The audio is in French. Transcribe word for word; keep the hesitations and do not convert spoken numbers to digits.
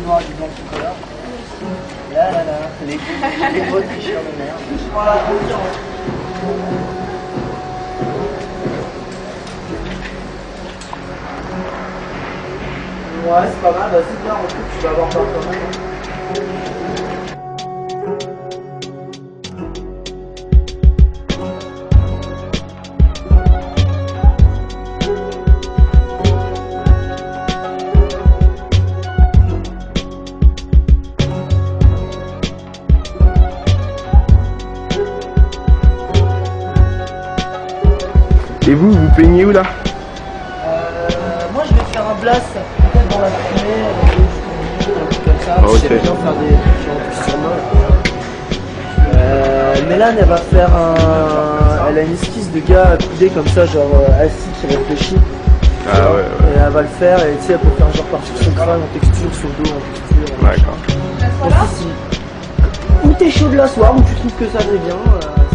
noir et du blanc tout à l'heure. Là, là, là, les les beaux tricheurs de merde. Voilà, ouais, c'est pas mal, vas-y, viens, recule, tu vas avoir peur quand même. Et vous, vous peignez où là? euh, Moi je vais faire un blast, peut-être dans la fumée, un truc comme ça. Oh, okay. J'aime bien faire des trucs en plus sur moi. Euh, Mélane elle va faire un. Elle a une esquisse de gars accoudé comme ça, genre euh, assis qui réfléchit. Ah ouais, ouais. Et elle va le faire et tu sais, elle peut faire genre partir son crâne en texture, son dos en texture. D'accord. Donc, si, ou t'es chaud de la soir, ou tu trouves que ça devient bien. Euh,